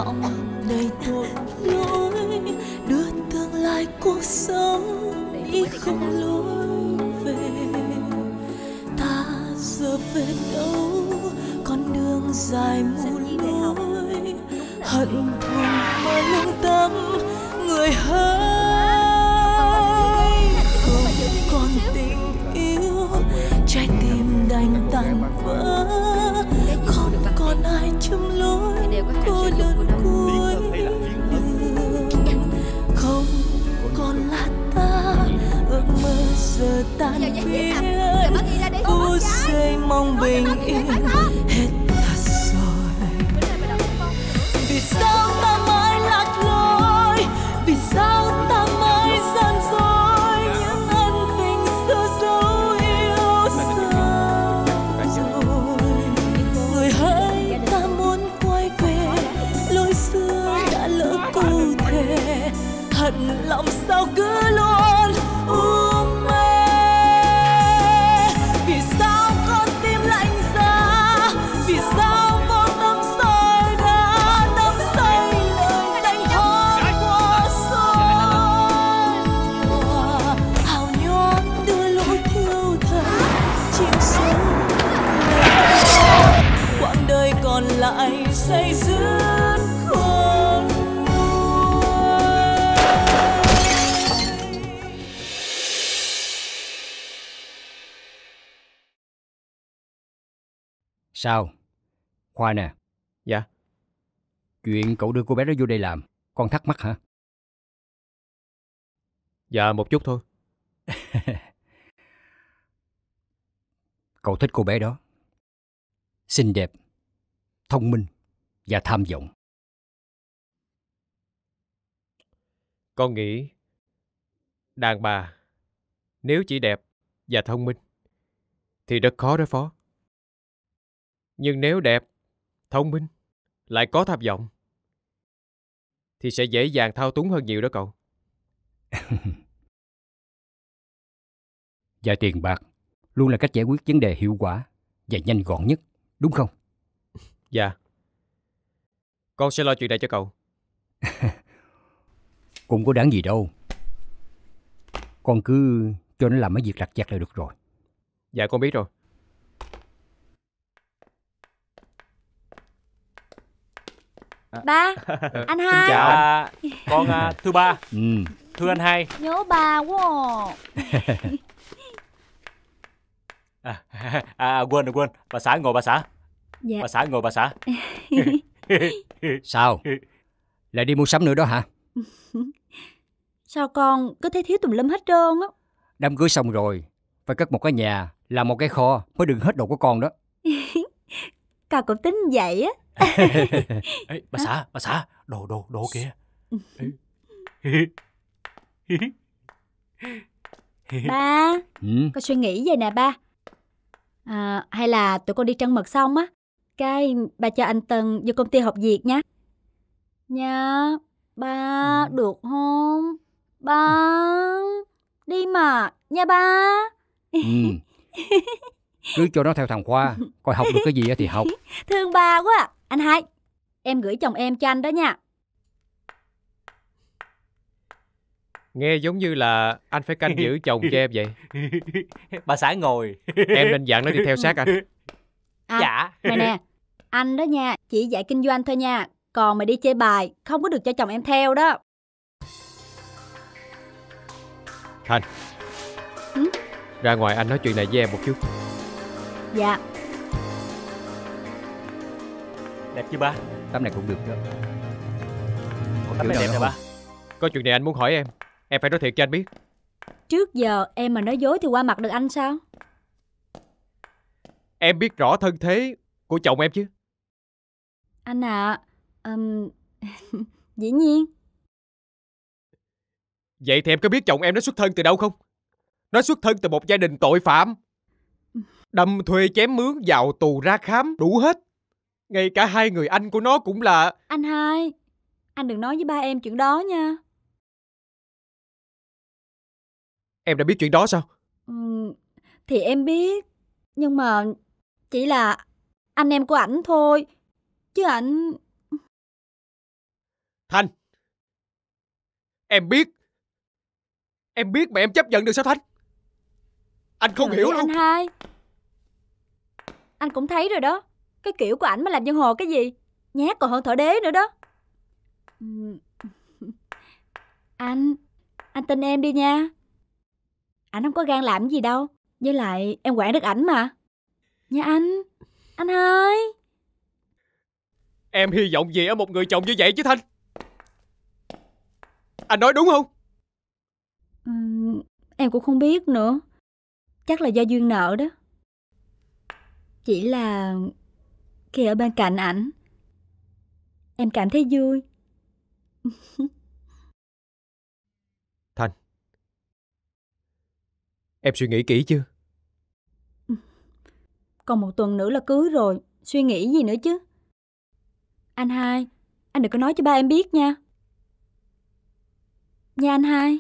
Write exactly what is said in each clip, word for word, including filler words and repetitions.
lòng đầy tội lỗi, đưa tương lai cuộc sống đi không lối về. Ta giờ về đâu con đường dài muôn lối, hận thù mà lương tâm người hỡi. Không còn tình yêu, trái tim đành tan vỡ, không còn ai chung lối cô đơn cuối đường. Không còn là ta, ước mơ giờ tan biến, phút giây mong bình yên hết thật rồi. Vì sao ta mãi lạc lối, vì sao ta mãi gian dối, những ân tình xưa dấu yêu xa rồi. Người hỡi, ta muốn quay về lối xưa đã lỡ câu thề, hận lòng sao cứ luôn u mê. Vì sao con tim lạnh giá, vì sao vô tâm soi đá, đắm say lời danh thoát qua soi nhòa. Hào nhoáng đưa lối thiêu thân chìm sâu quãng đời còn lại say dứt khôn nguôi. Sao? Khoa nè. Dạ. Chuyện cậu đưa cô bé đó vô đây làm, con thắc mắc hả? Dạ một chút thôi. Cậu thích cô bé đó. Xinh đẹp, thông minh và tham vọng. Con nghĩ đàn bà nếu chỉ đẹp và thông minh thì rất khó đối phó. Nhưng nếu đẹp, thông minh, lại có tham vọng thì sẽ dễ dàng thao túng hơn nhiều đó cậu. Và tiền bạc luôn là cách giải quyết vấn đề hiệu quả và nhanh gọn nhất, đúng không? Dạ. Con sẽ lo chuyện này cho cậu. Cũng có đáng gì đâu. Con cứ cho nó làm mấy việc lặt vặt là được rồi. Dạ con biết rồi. Ba, anh Xin hai. chào. À, con à, thưa ba, Ừ. thưa anh hai. Nhớ ba quá à. À, à quên rồi quên, bà xã ngồi bà xã. Dạ. Bà xã ngồi bà xã. Sao? Lại đi mua sắm nữa đó hả? Sao con cứ thấy thiếu tùm lum hết trơn á. Đám cưới xong rồi, phải cất một cái nhà, làm một cái kho mới đựng hết đồ của con đó. Con cũng tính vậy á. Ê, bà xã, bà xã, đồ đồ đồ kìa. Ba, Ừ. con suy nghĩ vậy nè ba. À, hay là tụi con đi trăng mật xong á, cái ba cho anh Tân vô công ty học việc nha. Nha, ba, Ừ. được không? Ba, đi mà, nha ba. Ừ. Cứ cho nó theo thằng Khoa, coi học được cái gì thì học. Thương ba quá à. Anh hai, em gửi chồng em cho anh đó nha. Nghe giống như là anh phải canh giữ chồng cho em vậy. Bà xã ngồi. Em nên dặn nó đi theo sát anh. À, Dạ. mày nè, anh đó nha, chỉ dạy kinh doanh thôi nha. Còn mày đi chơi bài, không có được cho chồng em theo đó. Thành. Ừ? Ra ngoài anh nói chuyện này với em một chút. Dạ. Đẹp chưa ba? Tấm này cũng được đó. Tấm này đẹp nè ba. Có chuyện này anh muốn hỏi em. Em phải nói thiệt cho anh biết. Trước giờ em mà nói dối thì qua mặt được anh sao? Em biết rõ thân thế của chồng em chứ? Anh à, um, dĩ nhiên. Vậy thì em có biết chồng em nó xuất thân từ đâu không? Nó xuất thân từ một gia đình tội phạm, đâm thuê chém mướn, vào tù ra khám, đủ hết. Ngay cả hai người anh của nó cũng là... Anh hai, anh đừng nói với ba em chuyện đó nha. Em đã biết chuyện đó sao? Ừm, thì em biết, nhưng mà chỉ là anh em của ảnh thôi, chứ ảnh Thanh, em biết. Em biết mà em chấp nhận được sao Thanh? Anh không Trời hiểu ơi, luôn. Anh hai, anh cũng thấy rồi đó. Cái kiểu của ảnh mà làm dân hồ cái gì, nhát còn hơn thợ đế nữa đó. Ừm. Anh Anh tin em đi nha. Ảnh không có gan làm gì đâu. Với lại em quản được ảnh mà. Nha anh. Anh hai. Em hy vọng gì ở một người chồng như vậy chứ Thanh? Anh nói đúng không? Ừm, Em cũng không biết nữa. Chắc là do duyên nợ đó. Chỉ là khi ở bên cạnh ảnh, em cảm thấy vui. Thanh, em suy nghĩ kỹ chưa? Còn một tuần nữa là cưới rồi, suy nghĩ gì nữa chứ. Anh hai, anh đừng có nói cho ba em biết nha. Nha anh hai.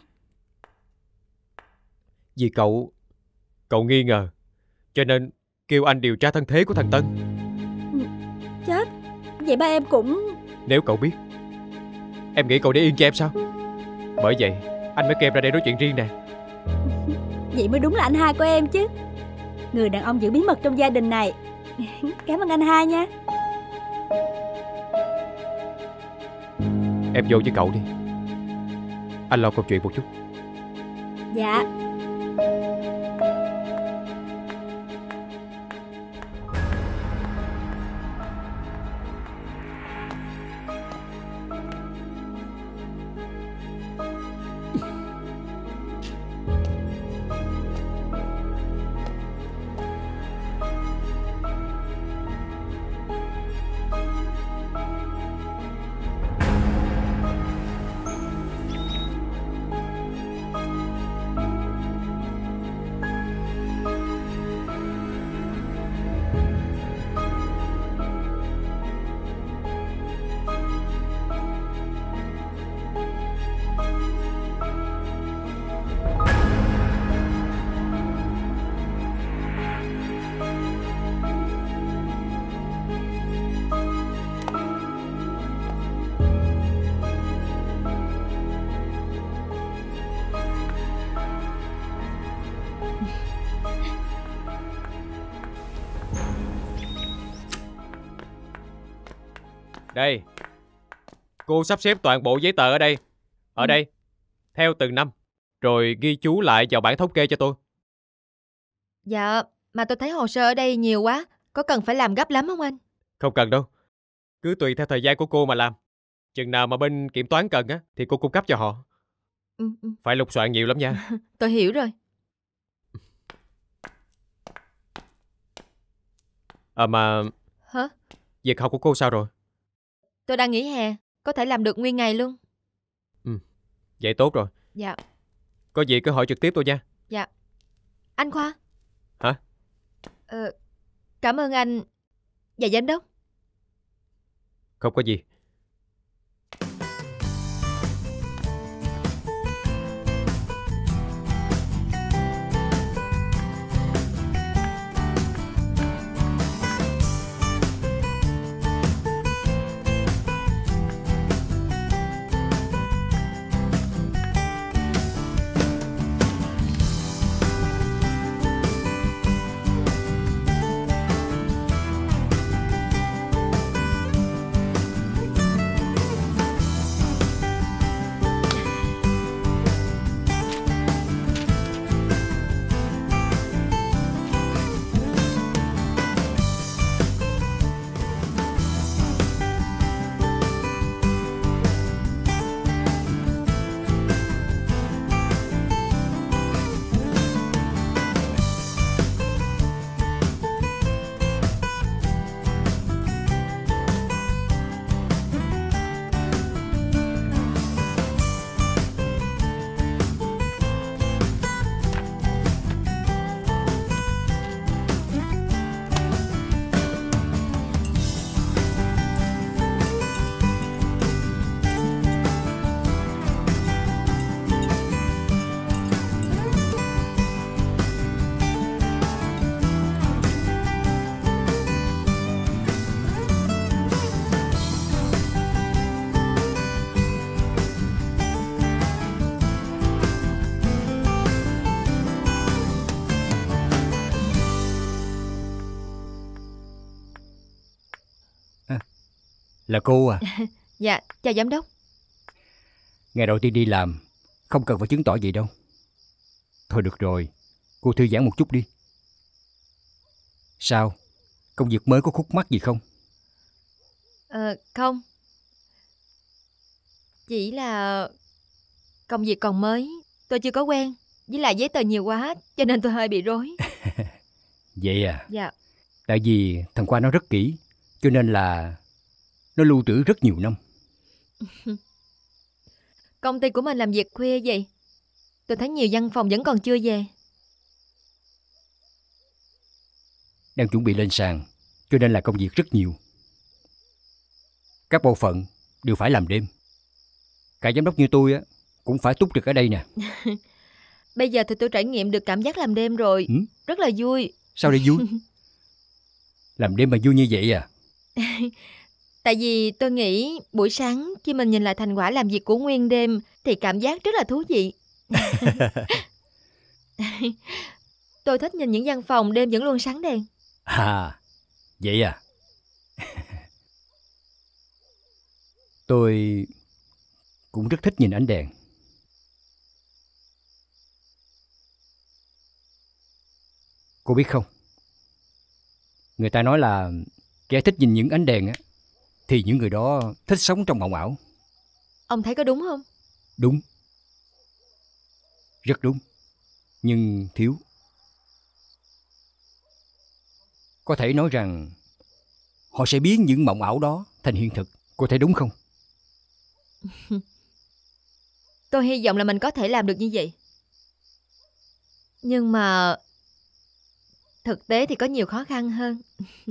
Vì cậu Cậu nghi ngờ, cho nên kêu anh điều tra thân thế của thằng Tân. Chết, vậy ba em cũng... Nếu cậu biết, em nghĩ cậu để yên cho em sao? Bởi vậy anh mới kêu em ra đây nói chuyện riêng nè. Vậy mới đúng là anh hai của em chứ. Người đàn ông giữ bí mật trong gia đình này. Cảm ơn anh hai nha. Em vô với cậu đi, anh lo câu chuyện một chút. Dạ. Đây, cô sắp xếp toàn bộ giấy tờ ở đây. Ở Ừ. đây, theo từng năm, rồi ghi chú lại vào bảng thống kê cho tôi. Dạ, mà tôi thấy hồ sơ ở đây nhiều quá. Có cần phải làm gấp lắm không anh? Không cần đâu, cứ tùy theo thời gian của cô mà làm. Chừng nào mà bên kiểm toán cần á, thì cô cung cấp cho họ. Ừ, ừ, Phải lục soạn nhiều lắm nha. tôi hiểu rồi. Ờ mà Hả? việc học của cô sao rồi? Tôi đang nghỉ hè, có thể làm được nguyên ngày luôn. Vậy tốt rồi. Dạ, Có gì cứ hỏi trực tiếp tôi nha. dạ. Anh Khoa. Hả? Ờ, cảm ơn anh. Dạ giám đốc. Không có gì. Là cô à? Dạ, chào giám đốc. Ngày đầu tiên đi làm, không cần phải chứng tỏ gì đâu. Thôi được rồi, cô thư giãn một chút đi. Sao? Công việc mới có khúc mắc gì không? Ờ, không. Chỉ là công việc còn mới, tôi chưa có quen. Với lại giấy tờ nhiều quá, cho nên tôi hơi bị rối. Vậy à? Dạ. Tại vì thằng Khoa nó rất kỹ, cho nên là nó lưu trữ rất nhiều năm. Công ty của mình làm việc khuya vậy? Tôi thấy nhiều văn phòng vẫn còn chưa về. Đang chuẩn bị lên sàn, cho nên là công việc rất nhiều. Các bộ phận đều phải làm đêm. Cả giám đốc như tôi á cũng phải túc trực ở đây nè. Bây giờ thì tôi trải nghiệm được cảm giác làm đêm rồi. Ừ? Rất là vui. Sao đây vui? Làm đêm mà vui như vậy à? Tại vì tôi nghĩ buổi sáng khi mình nhìn lại thành quả làm việc của nguyên đêm thì cảm giác rất là thú vị. Tôi thích nhìn những văn phòng đêm vẫn luôn sáng đèn. À, vậy à? Tôi cũng rất thích nhìn ánh đèn. Cô biết không? Người ta nói là kẻ thích nhìn những ánh đèn á, thì những người đó thích sống trong mộng ảo. Ông thấy có đúng không? Đúng. Rất đúng. Nhưng thiếu. Có thể nói rằng họ sẽ biến những mộng ảo đó thành hiện thực. Cô thấy đúng không? Tôi hy vọng là mình có thể làm được như vậy. Nhưng mà thực tế thì có nhiều khó khăn hơn.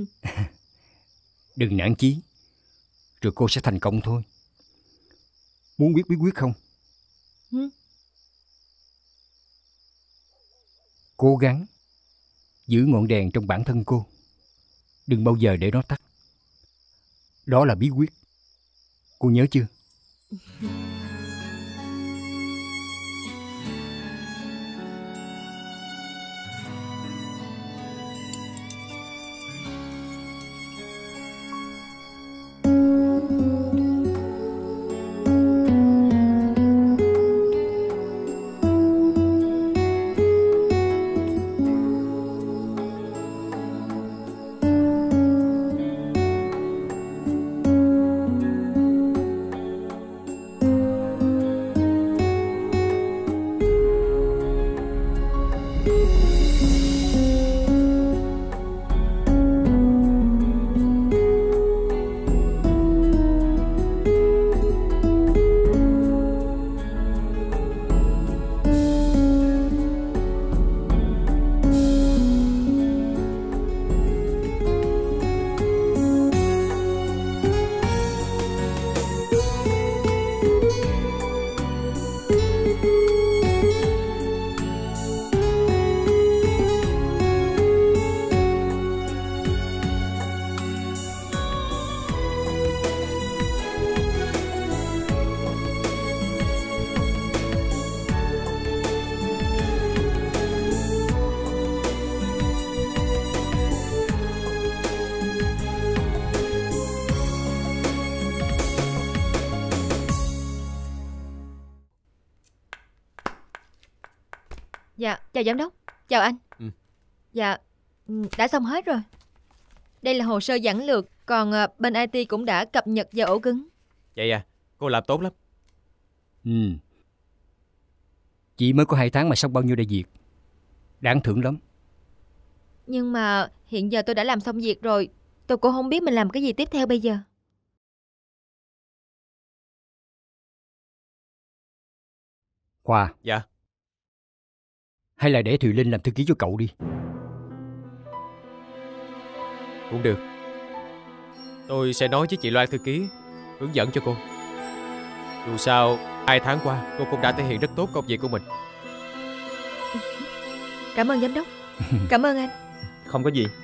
Đừng nản chí, rồi cô sẽ thành công thôi. Muốn biết bí quyết không? Ừ? Cố gắng giữ ngọn đèn trong bản thân cô. Đừng bao giờ để nó tắt. Đó là bí quyết. Cô nhớ chưa? Dạ, chào giám đốc. Chào anh. Ừ. Dạ, đã xong hết rồi. Đây là hồ sơ giản lược. Còn bên i tê cũng đã cập nhật vào ổ cứng. Vậy à, cô làm tốt lắm. Ừ. Chị mới có hai tháng mà xong bao nhiêu đại việc. Đáng thưởng lắm. Nhưng mà hiện giờ tôi đã làm xong việc rồi. Tôi cũng không biết mình làm cái gì tiếp theo bây giờ. Khoa. Dạ. Hay là để Thùy Linh làm thư ký cho cậu đi. Cũng được. Tôi sẽ nói với chị Loan thư ký hướng dẫn cho cô. Dù sao hai tháng qua cô cũng đã thể hiện rất tốt công việc của mình. Cảm ơn giám đốc. Cảm ơn anh. Không có gì.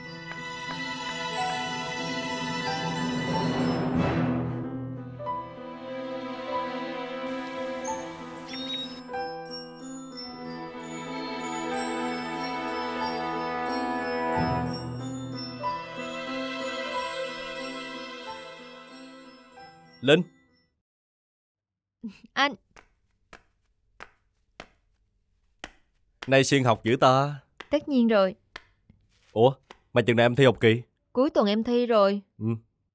Linh. Anh. Nay siêng học dữ ta. Tất nhiên rồi. Ủa, mà chừng nào em thi học kỳ? Cuối tuần em thi rồi. Ừ.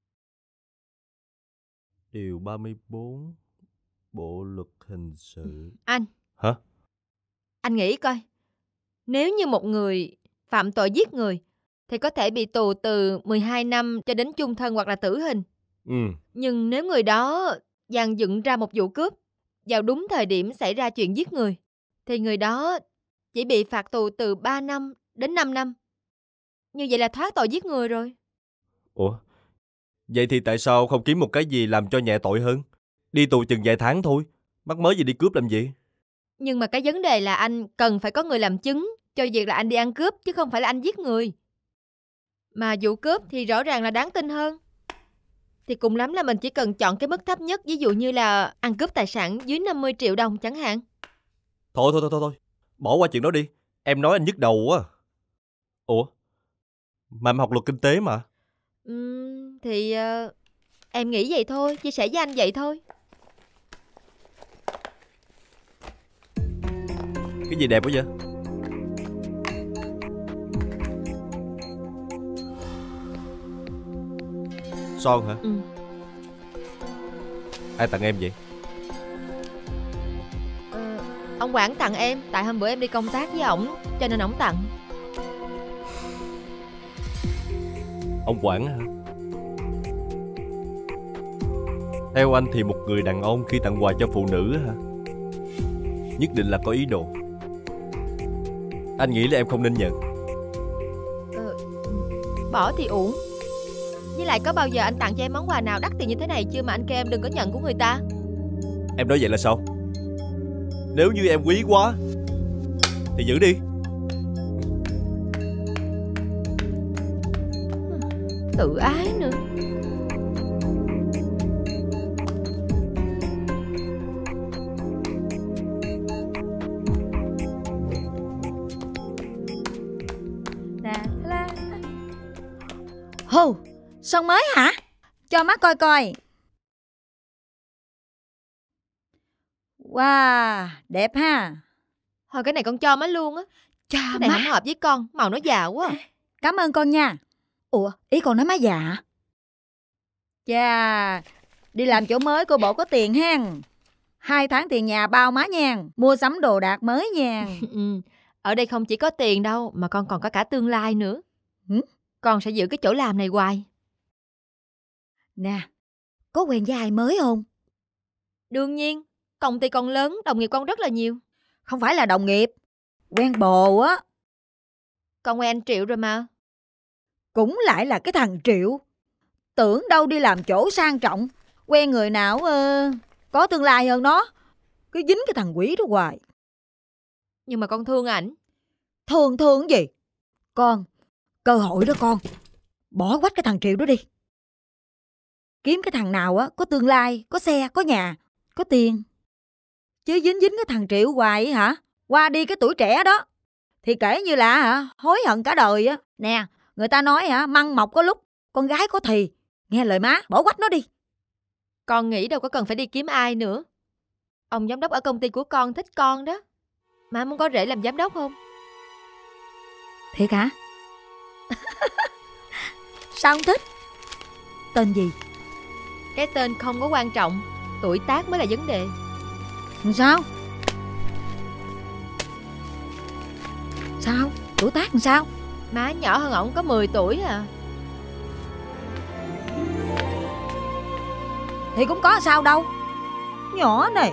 Điều ba mươi bốn Bộ luật hình sự. Anh. Hả? Anh nghĩ coi, nếu như một người phạm tội giết người thì có thể bị tù từ mười hai năm cho đến chung thân hoặc là tử hình. Ừ. Nhưng nếu người đó dàn dựng ra một vụ cướp vào đúng thời điểm xảy ra chuyện giết người thì người đó chỉ bị phạt tù từ ba năm đến năm năm. Như vậy là thoát tội giết người rồi. Ủa, vậy thì tại sao không kiếm một cái gì làm cho nhẹ tội hơn? Đi tù chừng vài tháng thôi, mắc mới gì đi cướp làm gì? Nhưng mà cái vấn đề là anh cần phải có người làm chứng cho việc là anh đi ăn cướp, chứ không phải là anh giết người. Mà vụ cướp thì rõ ràng là đáng tin hơn. Thì cùng lắm là mình chỉ cần chọn cái mức thấp nhất, ví dụ như là ăn cướp tài sản dưới năm mươi triệu đồng chẳng hạn. Thôi thôi thôi thôi, thôi. Bỏ qua chuyện đó đi. Em nói anh nhức đầu quá. Ủa, mà em học luật kinh tế mà. Uhm, thì uh, em nghĩ vậy thôi, chia sẻ với anh vậy thôi. Cái gì đẹp quá vậy? Son hả? Ừ. Ai tặng em vậy? Ờ, ông Quảng tặng em. Tại hôm bữa em đi công tác với ổng cho nên ổng tặng. Ông Quảng hả? Theo anh thì một người đàn ông khi tặng quà cho phụ nữ hả, nhất định là có ý đồ. Anh nghĩ là em không nên nhận. Ờ, bỏ thì uổng. Với lại có bao giờ anh tặng cho em món quà nào đắt tiền như thế này chưa mà anh kêu em đừng có nhận của người ta? Em nói vậy là sao? Nếu như em quý quá thì giữ đi. Tự ái nữa. Hù, son mới hả? Cho má coi coi. Wow, đẹp ha. Thôi cái này con cho má luôn á. Cho Cái này má. không hợp với con, màu nó già quá. Cảm ơn con nha. Ủa, ý con nói má già hả? Chà, đi làm chỗ mới cô bộ có tiền hen. Hai tháng tiền nhà bao má nha. Mua sắm đồ đạc mới nha. Ừ, ở đây không chỉ có tiền đâu mà con còn có cả tương lai nữa. Ừ? Con sẽ giữ cái chỗ làm này hoài. Nè, có quen với ai mới không? Đương nhiên, công ty con lớn, đồng nghiệp con rất là nhiều. Không phải là đồng nghiệp, quen bồ á. Con quen anh Triệu rồi mà. Cũng lại là cái thằng Triệu. Tưởng đâu đi làm chỗ sang trọng, quen người nào uh, có tương lai hơn nó. Cứ dính cái thằng quỷ đó hoài. Nhưng mà con thương ảnh. Thương thương gì? Con, cơ hội đó con. Bỏ quách cái thằng Triệu đó đi. Kiếm cái thằng nào á có tương lai, có xe, có nhà, có tiền. Chứ dính dính cái thằng Triệu hoài ấy, hả? Qua đi cái tuổi trẻ đó thì kể như là hả, hối hận cả đời á. Nè, người ta nói hả, măng mọc có lúc, con gái có thì. Nghe lời má, bỏ quách nó đi. Con nghĩ đâu có cần phải đi kiếm ai nữa. Ông giám đốc ở công ty của con thích con đó. Má muốn có rể làm giám đốc không? Thiệt hả? Sao không thích? Tên gì? Cái tên không có quan trọng, tuổi tác mới là vấn đề. Sao? Sao? Tuổi tác làm sao? Má nhỏ hơn ổng có mười tuổi à. Thì cũng có sao đâu. Nhỏ này.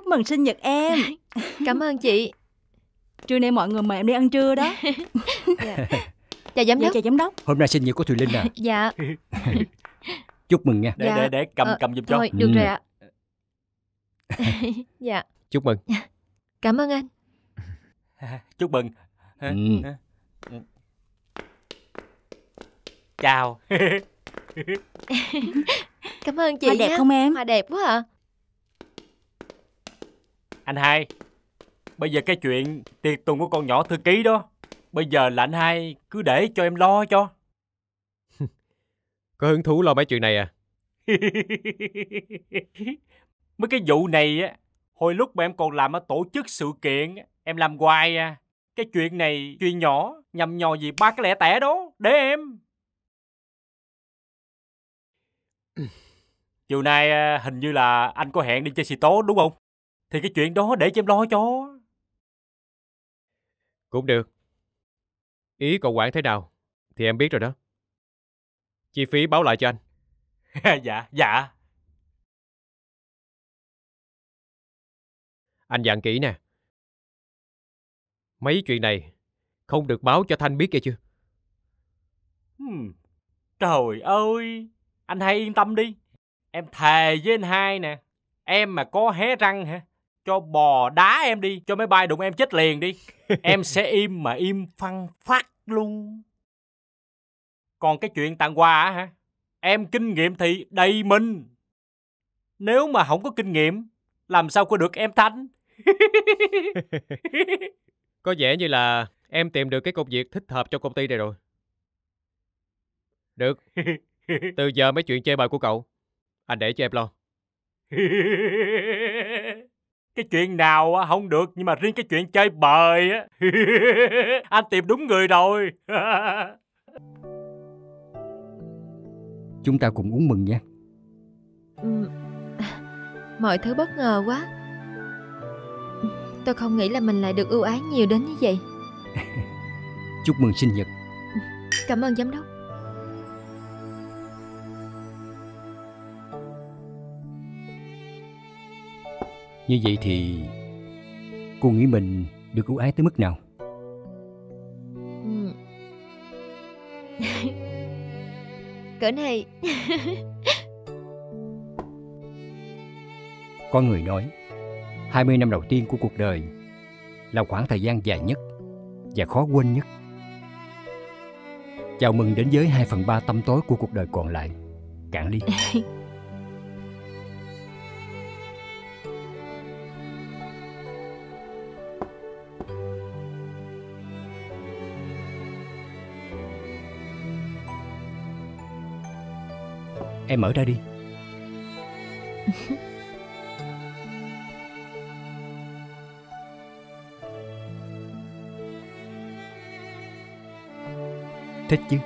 mừng sinh nhật em. Cảm ơn chị. Trưa nay mọi người mời em đi ăn trưa đó. Dạ. Chào giám Dạ, đốc. chào giám đốc. Hôm nay sinh nhật của Thùy Linh à? Dạ. Chúc mừng nha. Để Dạ. để để cầm Ờ, cầm giùm cho. Thôi, được Ừ. rồi ạ. Dạ. Chúc mừng. Cảm ơn anh. Chúc mừng. Ừ. Chào. Cảm ơn chị Hoa đẹp nhé. không em? Hoa đẹp quá à. Anh hai, bây giờ cái chuyện tiệc tùng của con nhỏ thư ký đó, bây giờ là anh hai cứ để cho em lo cho. Có hứng thú lo mấy chuyện này à? Mấy cái vụ này á, hồi lúc mà em còn làm ở tổ chức sự kiện, em làm hoài à. Cái chuyện này, chuyện nhỏ, nhầm nhò gì ba cái lẻ tẻ đó, để em. Chiều nay à, hình như là anh có hẹn đi chơi xì tố đúng không? Thì cái chuyện đó để cho em lo cho. Cũng được. Ý cậu quản thế nào thì em biết rồi đó. Chi phí báo lại cho anh. Dạ, dạ. Anh dặn kỹ nè. Mấy chuyện này không được báo cho Thanh biết nghe chưa? Hmm. Trời ơi, anh hai yên tâm đi. Em thề với anh hai nè, em mà có hé răng hả, cho bò đá em đi, cho máy bay đụng em chết liền đi. Em sẽ im mà im phăng phát luôn. Còn cái chuyện tặng quà á hả, em kinh nghiệm thì đầy mình. Nếu mà không có kinh nghiệm, làm sao có được em Thanh. Có vẻ như là em tìm được cái công việc thích hợp cho công ty này rồi. Được. Từ giờ mấy chuyện chơi bời của cậu, anh để cho em lo. Cái chuyện nào á không được, nhưng mà riêng cái chuyện chơi bời á, anh tìm đúng người rồi. Chúng ta cùng uống mừng nha. Ừm, Mọi thứ bất ngờ quá. Tôi không nghĩ là mình lại được ưu ái nhiều đến như vậy. Chúc mừng sinh nhật. Cảm ơn giám đốc. Như vậy thì cô nghĩ mình được ưu ái tới mức nào? Ừm. Cỡ này. Có người nói hai mươi năm đầu tiên của cuộc đời là khoảng thời gian dài nhất và khó quên nhất. Chào mừng đến với hai phần ba tăm tối của cuộc đời còn lại. Cạn ly. Em mở ra đi. Thích chứ?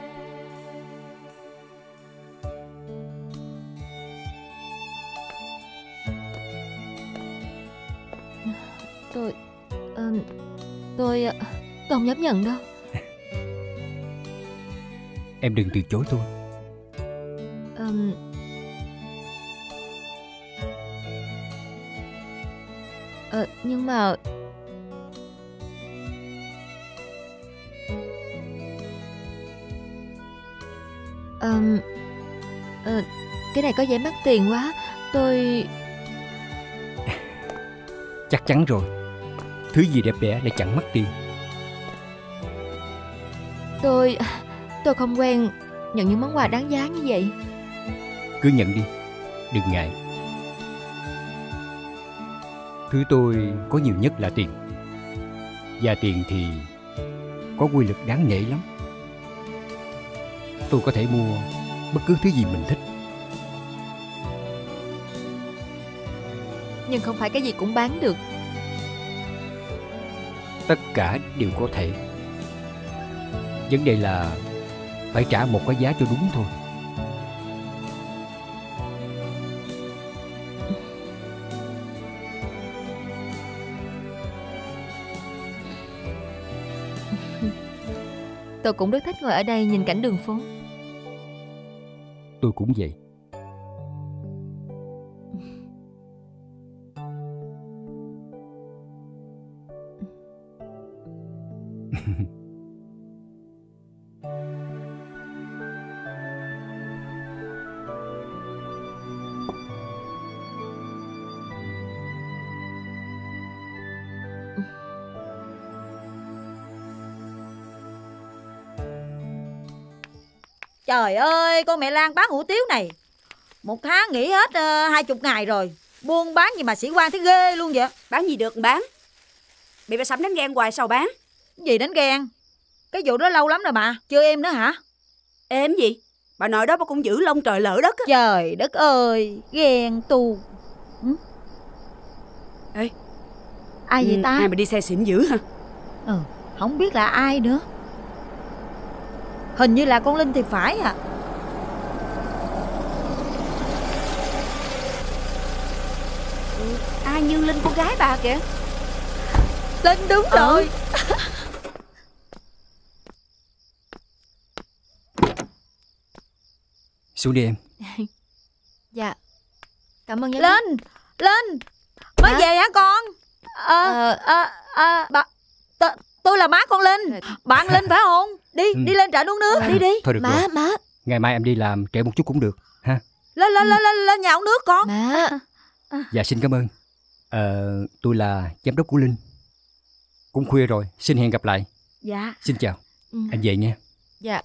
Tôi ờ, Tôi ờ, Tôi không dám nhận đâu. Em đừng từ chối tôi. Ờm, ờ, Nhưng mà Ờm, ờ, Cái này có vẻ mắc tiền quá. Tôi Chắc chắn rồi. Thứ gì đẹp đẽ lại chẳng mất tiền. Tôi Tôi không quen nhận những món quà đáng giá như vậy. Cứ nhận đi, đừng ngại. Thứ tôi có nhiều nhất là tiền. Và tiền thì có quy lực đáng nể lắm. Tôi có thể mua bất cứ thứ gì mình thích. Nhưng không phải cái gì cũng bán được. Tất cả đều có thể. Vấn đề là phải trả một cái giá cho đúng thôi. Tôi cũng rất thích ngồi ở đây nhìn cảnh đường phố. Tôi cũng vậy. Trời ơi, con mẹ Lan bán hủ tiếu này một tháng nghỉ hết uh, hai chục ngày rồi. Buôn bán gì mà sĩ quan thấy ghê luôn vậy. Bán gì được bán. Bị bà Sắm đánh ghen hoài sao bán. Gì đánh ghen? Cái vụ đó lâu lắm rồi mà. Chưa êm nữa hả? Êm gì? Bà nội đó bà cũng giữ lông trời lỡ đất á. Trời đất ơi, ghen tu. Ừ? Ê, ai vậy ta? Ai mà đi xe xịn dữ hả? Ừ, không biết là ai nữa. Hình như là con Linh thì phải à. Ừ, ai như Linh con gái bà kìa. Linh đúng ừ. rồi. Xuống đi em. Dạ. Cảm ơn giám Lên, lên. Mới hả? về hả con? À, Ờ. à, à, bà, t- tôi là má con Linh. Bạn Linh phải không? Đi, Ừ. đi lên trại uống nước, đi đi. Thôi được Má, rồi. má. Ngày mai em đi làm trễ một chút cũng được ha. Lên, lên, lên, lên, lên nhà uống nước con. Má. Dạ xin cảm ơn. Ờ, tôi là giám đốc của Linh. Cũng khuya rồi, xin hẹn gặp lại. Dạ. Xin chào. Ừ. Anh về nha. Dạ.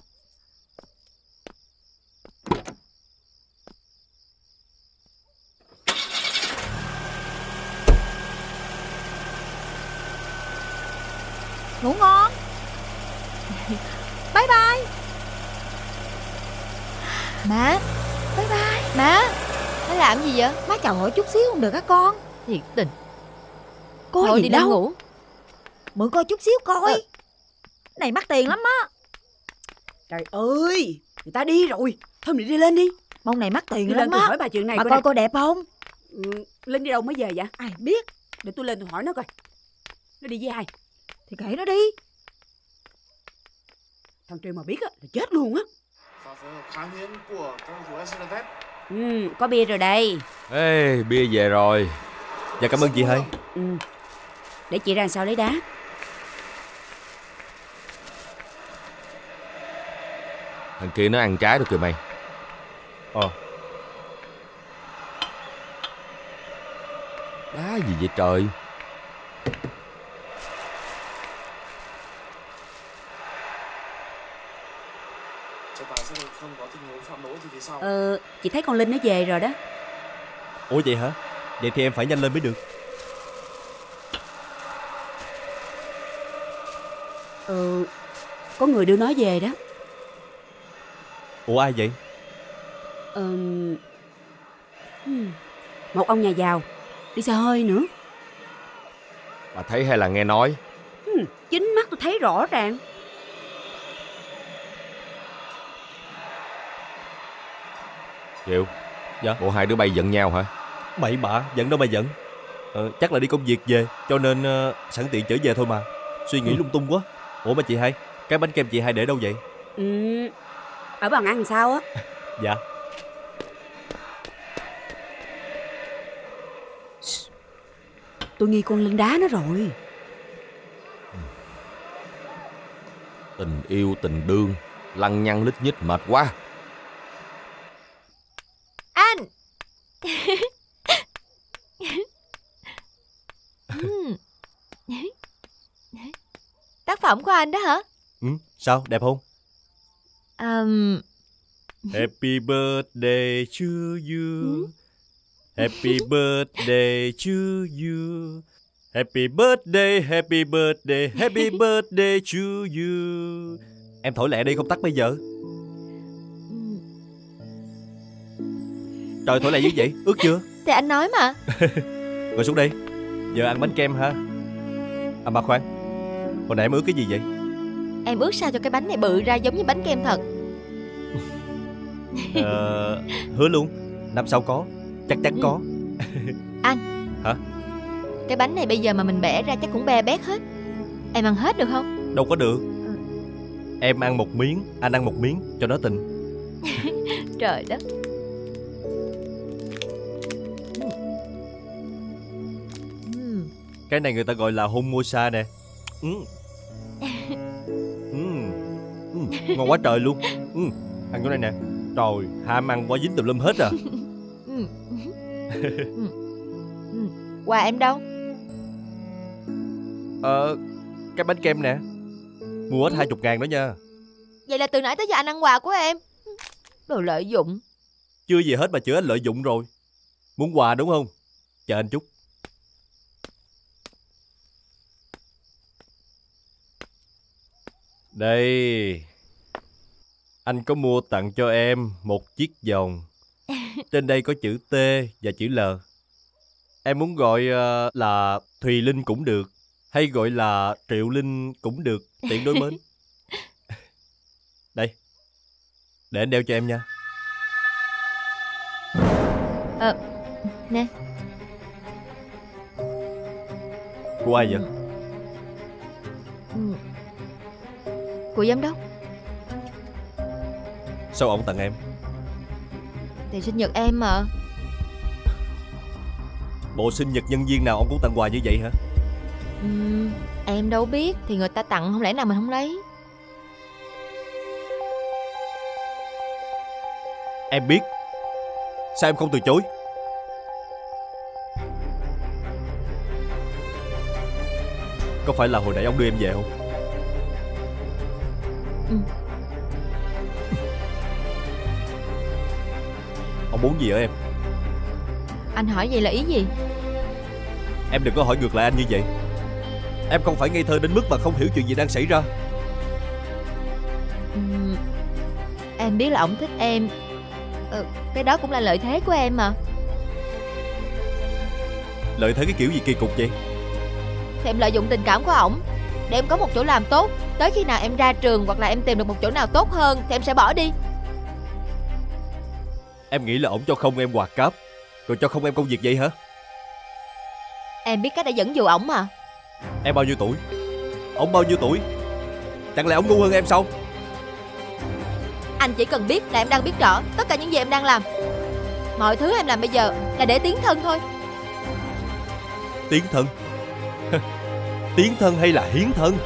Ngủ ngon. Bye bye. Má. Bye bye. Má. Má làm gì vậy? Má chào hỏi chút xíu không được hả con? Thiệt tình. Có Thôi gì đi lên đâu. ngủ. Mượn coi chút xíu coi. Ờ. Này mắc tiền lắm á. Trời ơi, người ta đi rồi. Thôi mình đi lên đi. Mông này mắc tiền Đi lắm lên tôi á. hỏi bà chuyện này Bà coi coi nè. coi đẹp không? Ừ, Linh đi đâu mới về vậy? Ai biết. Để tôi lên tôi hỏi nó coi. Nó đi với ai? Thì kệ nó đi. Thằng Triều mà biết á là chết luôn á. Ừ, có bia rồi đây. Ê, bia về rồi. Dạ cảm ơn chị hai. Ừ. Để chị ra sau lấy đá. Thằng kia nó ăn trái được kìa mày. Ờ. Đá gì vậy trời? Ờ, chị thấy con Linh nó về rồi đó. Ủa vậy hả? Vậy thì em phải nhanh lên mới được. Ờ, có người đưa nó về đó. Ủa ai vậy? Ờ, một ông nhà giàu. Đi xe hơi nữa. Bà thấy hay là nghe nói? Ừ, chính mắt tôi thấy rõ ràng. Triệu. Dạ. Bộ hai đứa bay giận nhau hả? Bậy bạ, giận đâu mà giận. Ờ, chắc là đi công việc về, cho nên uh, sẵn tiện trở về thôi mà. Suy nghĩ lung tung quá. Ủa mà chị hai, cái bánh kem chị hai để đâu vậy? Ừ, ở bàn ăn làm sao á. Dạ. Tôi nghi con Linh đá nó rồi. Tình yêu tình đương, lăng nhăng lít nhít mệt quá. Anh. Ừm. Tác phẩm của anh đó hả? Ừ, sao, đẹp không? Um, Happy birthday to you. Happy birthday to you. Happy birthday, happy birthday, happy birthday to you. Em thổi lẹ đi, không tắt bây giờ. Trời, thổi lẹ dữ vậy, ướt chưa? thì anh nói mà. Ngồi xuống đây. Giờ ăn bánh kem ha. À mà khoan, hồi nãy em ướt cái gì vậy? Em ước sao cho cái bánh này bự ra giống như bánh kem thật. Ờ, hứa luôn, năm sau có, chắc chắn có. Anh. Hả? Cái bánh này bây giờ mà mình bẻ ra chắc cũng be bét hết. Em ăn hết được không? Đâu có được. Em ăn một miếng, anh ăn một miếng, cho nó tình. Trời đất. Cái này người ta gọi là hôn môi sa nè. Ừ. Ừ. Ừ. Ngon quá trời luôn. Ừ. Ăn chỗ này nè. Trời, ham ăn quá dính tùm lum hết à. Quà em đâu? Ờ, cái bánh kem nè. Mua hết hai chục ngàn đó nha. Vậy là từ nãy tới giờ anh ăn quà của em. Đồ lợi dụng. Chưa gì hết mà chửi anh lợi dụng rồi. Muốn quà đúng không? Chờ anh chút. Đây. Anh có mua tặng cho em một chiếc vòng. Trên đây có chữ T và chữ L. Em muốn gọi uh, là Thùy Linh cũng được, hay gọi là Triệu Linh cũng được, tiện đối mến. Đây, để anh đeo cho em nha. Ờ, nè. Của ai vậy? Ừ. Của giám đốc. Sao ông tặng em? Thì sinh nhật em mà. Bộ sinh nhật nhân viên nào ông cũng tặng quà như vậy hả? Ừ, em đâu biết. Thì người ta tặng không lẽ nào mình không lấy. Em biết. Sao em không từ chối? Có phải là hồi nãy ông đưa em về không? Ừ. Ông muốn gì ở em? Anh hỏi vậy là ý gì? Em đừng có hỏi ngược lại anh như vậy. Em không phải ngây thơ đến mức mà không hiểu chuyện gì đang xảy ra. Ừ, em biết là ổng thích em. Ừ, cái đó cũng là lợi thế của em mà. Lợi thế cái kiểu gì kỳ cục vậy? Thì em lợi dụng tình cảm của ổng để em có một chỗ làm tốt. Tới khi nào em ra trường hoặc là em tìm được một chỗ nào tốt hơn thì em sẽ bỏ đi. Em nghĩ là ổng cho không em quà cáp, rồi cho không em công việc vậy hả? Em biết cách để dẫn dụ ổng mà. Em bao nhiêu tuổi? Ổng bao nhiêu tuổi? Chẳng lẽ ổng ngu hơn em sao? Anh chỉ cần biết là em đang biết rõ tất cả những gì em đang làm. Mọi thứ em làm bây giờ là để tiến thân thôi. Tiến thân? Tiến thân hay là hiến thân?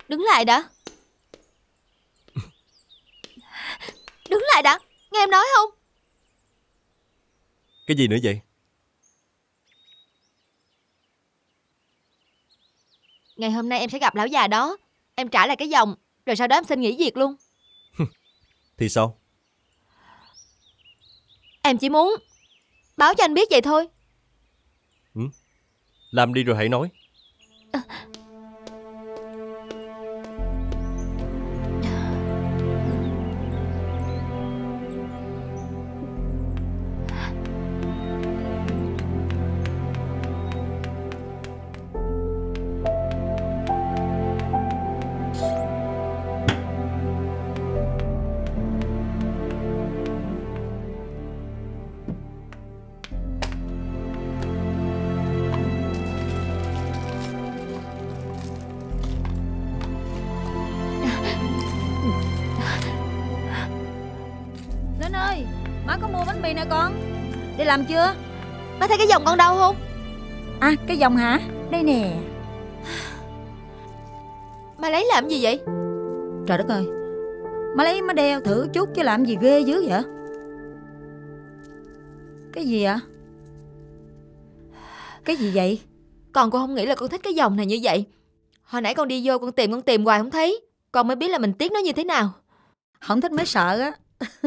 Đứng lại đã. Đứng lại đã. Nghe em nói không? Cái gì nữa vậy? Ngày hôm nay em sẽ gặp lão già đó. Em trả lại cái vòng, rồi sau đó em xin nghỉ việc luôn. Thì sao? Em chỉ muốn báo cho anh biết vậy thôi. Ừ? Làm đi rồi hãy nói. à, Linh ơi, má có mua bánh mì nè con. Đi làm chưa? Má thấy cái vòng con đâu không? À, cái vòng hả? Đây nè. Má lấy làm gì vậy? Trời đất ơi, má lấy má đeo thử chút chứ làm gì ghê dữ vậy? Cái gì ạ? Cái gì vậy? Con cũng không nghĩ là con thích cái vòng này như vậy. Hồi nãy con đi vô con tìm con tìm hoài không thấy. Con mới biết là mình tiếc nó như thế nào. Không thích mới sợ á.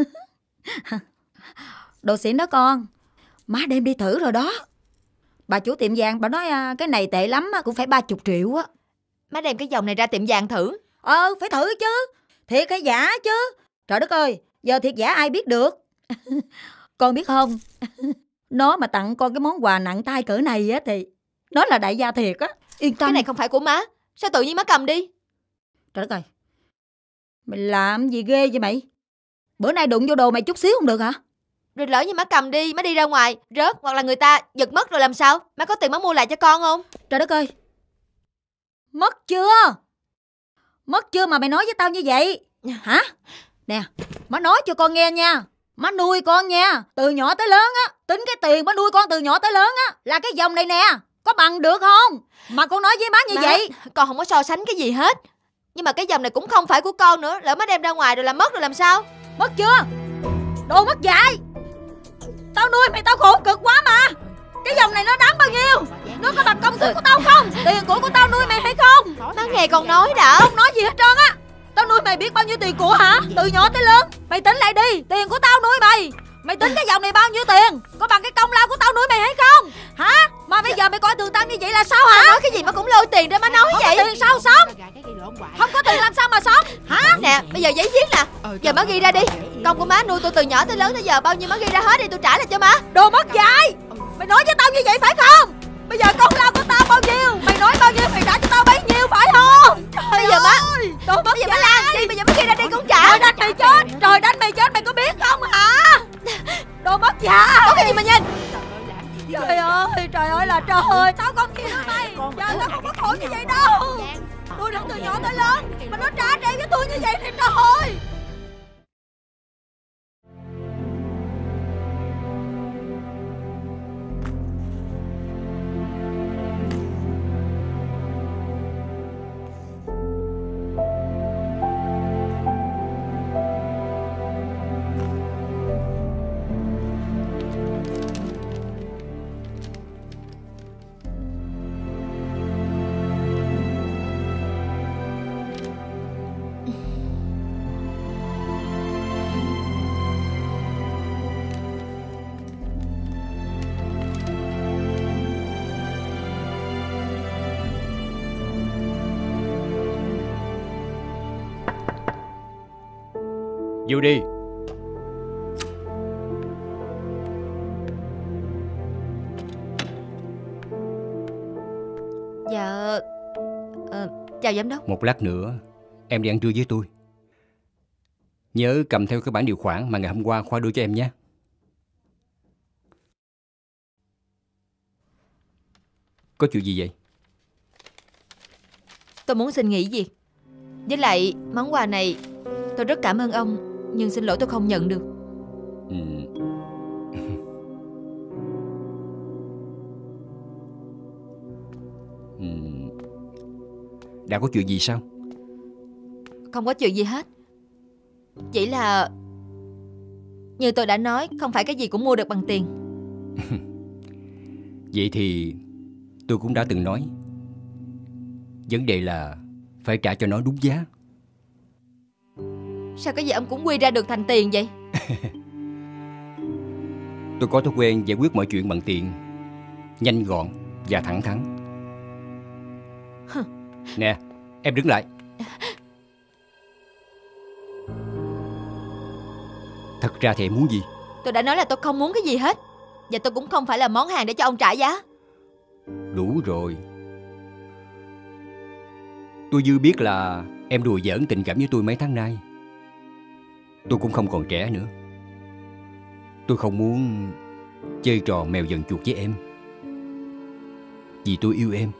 Đồ xịn đó con. Má đem đi thử rồi đó. Bà chủ tiệm vàng bà nói à, cái này tệ lắm cũng phải ba chục triệu á. Má đem cái vòng này ra tiệm vàng thử. Ờ phải thử chứ. Thiệt hay giả chứ. Trời đất ơi, giờ thiệt giả ai biết được. Con biết không, nó mà tặng con cái món quà nặng tay cỡ này á thì nó là đại gia thiệt á. Yên tâm. Cái này không phải của má. Sao tự nhiên má cầm đi? Trời đất ơi, mày làm gì ghê vậy mày? Bữa nay đụng vô đồ mày chút xíu không được hả? Rồi lỡ như má cầm đi, má đi ra ngoài rớt hoặc là người ta giật mất rồi làm sao? Má có tiền má mua lại cho con không? Trời đất ơi, mất chưa? Mất chưa mà mày nói với tao như vậy? Hả? Nè, má nói cho con nghe nha. Má nuôi con nha, từ nhỏ tới lớn á. Tính cái tiền má nuôi con từ nhỏ tới lớn á là cái vòng này nè. Có bằng được không? Mà con nói với má như má, vậy. Con không có so sánh cái gì hết. Nhưng mà cái vòng này cũng không phải của con nữa. Lỡ má đem ra ngoài rồi làm mất rồi làm sao? Mất chưa? Đồ mất dạy. Tao nuôi mày tao khổ cực quá mà. Cái vòng này nó đáng bao nhiêu? Nó có bằng công sức của tao không? Tiền của của tao nuôi mày hay không? Má nghe con nói đã. Không nói gì hết trơn á. Tao nuôi mày biết bao nhiêu tiền của hả? Từ nhỏ tới lớn. Mày tính lại đi. Tiền của tao nuôi mày. Mày tính cái vòng này bao nhiêu tiền? Có bằng cái công lao của tao nuôi mày hay không? Hả? Mà bây giờ mày coi thường tao như vậy là sao hả? Má nói cái gì mà cũng lôi tiền ra má nói không vậy? Có tiền sao sống? Không có tiền làm sao mà sống? Hả? Nè, bây giờ giấy viết nè. Giờ má ghi ra đi. Công của má nuôi tôi từ nhỏ tới lớn tới giờ bao nhiêu má ghi ra hết đi, tôi trả lại cho má. Đồ mất dạy. Mày nói với tao như vậy phải không? Bây giờ công lao của tao bao nhiêu? Mày nói bao nhiêu mày trả cho tao bấy nhiêu phải không? Trời Bây giờ má ơi, đồ mất Bây giờ má dạy. Lan đi, bây giờ má ghi ra đi con trả. Trời đánh mày chết. Trời đánh mày chết mày có biết không hả? Đồ mất dạy. Có cái gì mà nhìn? Trời ơi, trời ơi là trời. Tao không chịu nữa mày. Giờ tao không có khổ như vậy đâu. Tôi đã từ nhỏ tới lớn mà nó trả treo với tôi như vậy thì trời ơi. Vô đi. Dạ ờ, chào giám đốc. Một lát nữa em đi ăn trưa với tôi. Nhớ cầm theo cái bản điều khoản mà ngày hôm qua Khoa đưa cho em nhé. Có chuyện gì vậy? Tôi muốn xin nghỉ việc. Với lại món quà này tôi rất cảm ơn ông, nhưng xin lỗi tôi không nhận được. Ừ. Ừ. Đã có chuyện gì sao? Không có chuyện gì hết. Chỉ là như tôi đã nói, không phải cái gì cũng mua được bằng tiền. Vậy thì tôi cũng đã từng nói, vấn đề là phải trả cho nó đúng giá. Sao cái gì ông cũng quy ra được thành tiền vậy? Tôi có thói quen giải quyết mọi chuyện bằng tiền, nhanh gọn và thẳng thắn. Nè, em đứng lại. Thật ra thì em muốn gì? Tôi đã nói là tôi không muốn cái gì hết. Và tôi cũng không phải là món hàng để cho ông trả giá. Đủ rồi. Tôi dư biết là em đùa giỡn tình cảm với tôi mấy tháng nay. Tôi cũng không còn trẻ nữa. Tôi không muốn chơi trò mèo dần chuột với em. Vì tôi yêu em,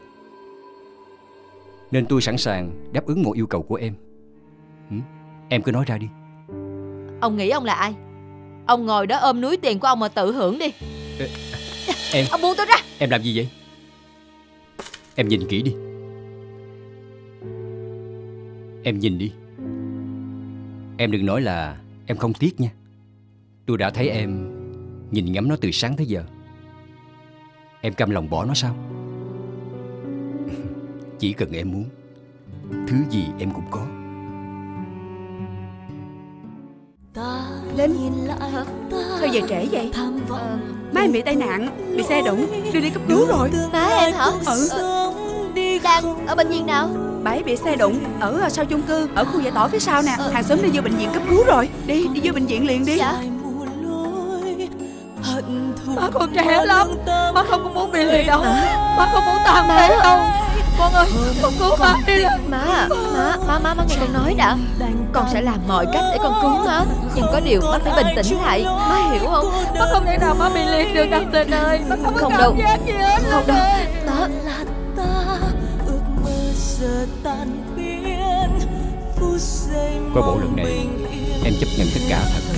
nên tôi sẵn sàng đáp ứng mọi yêu cầu của em. ừ? Em cứ nói ra đi. Ông nghĩ ông là ai? Ông ngồi đó ôm núi tiền của ông mà tự hưởng đi. Ê, em Ông buông tôi ra. Em làm gì vậy? Em nhìn kỹ đi. Em nhìn đi. Em đừng nói là em không tiếc nha. Tôi đã thấy em nhìn ngắm nó từ sáng tới giờ. Em cam lòng bỏ nó sao? Chỉ cần em muốn, thứ gì em cũng có. Linh, sao giờ trễ vậy? Ờ, Má em bị tai nạn, bị xe đụng, đưa đi cấp cứu rồi. Má em hả? Ừ. Ờ, đang ở bệnh viện nào? Bà ấy bị xe đụng ở sau chung cư, ở khu giải tỏa phía sau nè. Hàng xóm đi vô bệnh viện cấp cứu rồi. Đi, đi vô bệnh viện liền đi. Dạ. Má còn trẻ lắm, má không có muốn bị liệt đâu. Má không muốn tàn phế đâu. Con ơi, con cứu má đi. Má à, má, má, má, má nghe con nói đã. Con sẽ làm mọi cách để con cứu má. Nhưng có điều má phải bình tĩnh lại. Má hiểu không? Má không thể nào má bị liệt được đâu Linh ơi. Má không có Không cảm đâu. giác gì hết. Không đâu. Má. Qua bộ lần này em chấp nhận tất cả thật.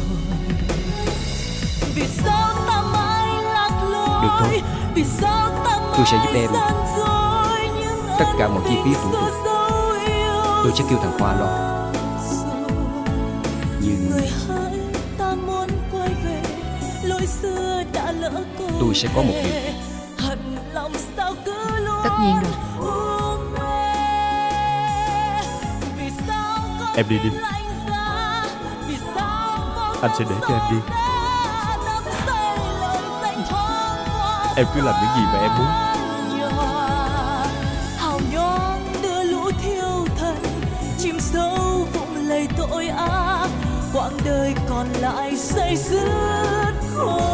Được thôi, tôi sẽ giúp em tất cả mọi chi phí thủ tục. Tôi sẽ kêu thằng Khoa lo. Nhưng tôi sẽ có một điều. Tất nhiên rồi. Em đi đi. Anh sẽ để cho em đi. Em cứ làm những gì mà em muốn. Hào nhoáng đưa lũ thiêu thần, chìm sâu vụng lầy tội ác, quãng đời còn lại say sứt khô.